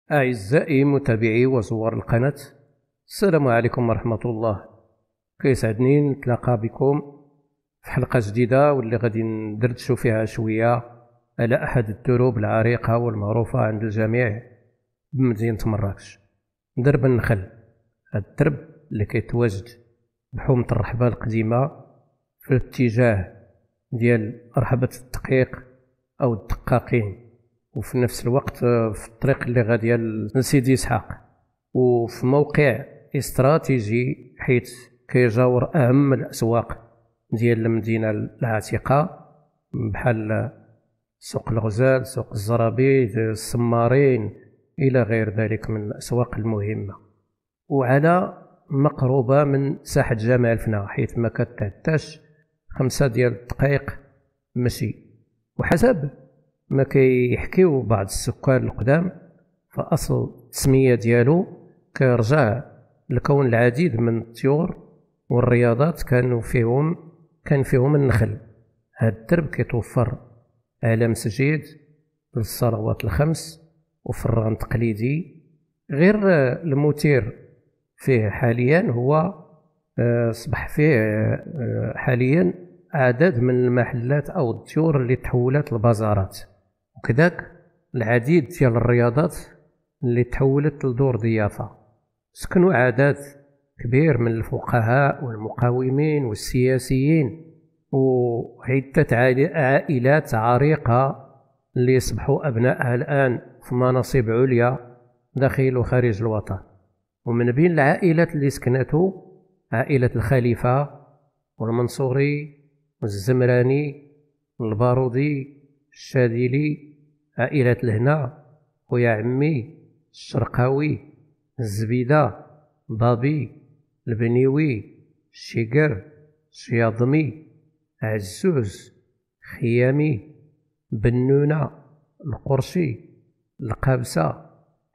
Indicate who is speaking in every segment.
Speaker 1: أعزائي متابعي وزوار القناة، السلام عليكم ورحمة الله. كيسعدني نتلاقى بكم في حلقة جديدة واللي غادي ندردشوا فيها شوية على أحد الدروب العريقة والمعروفة عند الجميع بمدينة مراكش، درب النخل. هاد الدرب اللي كيتواجد بحومة الرحبة القديمة في الاتجاه ديال رحبة الدقيق أو الدقاقين، وفي نفس الوقت في الطريق اللي غاديه لسيدي إسحاق، وفي موقع استراتيجي حيث كيجاور أهم الأسواق ديال المدينة العتيقة بحال سوق الغزال، سوق الزرابيد، السمارين إلى غير ذلك من الأسواق المهمة، وعلى مقروبة من ساحة جامع الفنا حيث ما كتعداش 5 ديال الدقائق مشي. وحسب ما كيحكيو بعض السكان القدام فأصل التسمية ديالو كيرجع لكون العديد من الطيور والرياضات كان فيهم النخل. هاد الدرب كيتوفر على مسجد للصلوات الخمس وفران تقليدي. غير المثير فيه حاليا هو أصبح فيه حاليا عدد من المحلات أو الديور اللي تحولت لبازارات، وكذاك العديد ديال الرياضات اللي تحولت لدور ضيافة. سكنوا عدد كبير من الفقهاء والمقاومين والسياسيين وعدة عائلات عريقة اللي يصبحوا أبنائها الآن في مناصب عليا داخل وخارج الوطن. ومن بين العائلات اللي سكنته عائلة الخليفة والمنصوري والزمراني والبارودي الشاذلي، عائلة الهنا ويا عمي الشرقاوي الزبيدة ضابي البنيوي الشيقر الشياضمي عزوز خيامي بنونة القرشي القابسة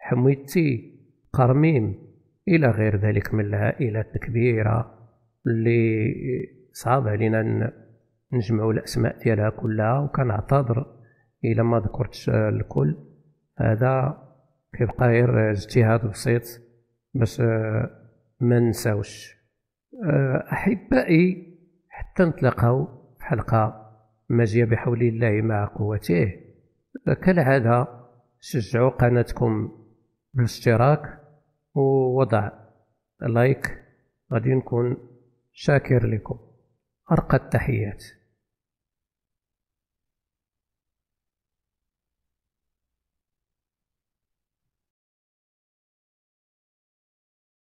Speaker 1: حميتي قرميم إلى غير ذلك من العائلات الكبيرة اللي صعب علينا نجمعوا الأسماء ديالها كلها، وكنعتذر إلا ما ذكرتش الكل. هذا كيبقى غير اجتهاد بسيط باش ما ننساوش. أحبائي، حتى نتلاقاو في حلقة ماجية بحول الله مع قوته. كالعادة شجعوا قناتكم بالاشتراك ووضع لايك، غادي نكون شاكر لكم. أرقى التحيات.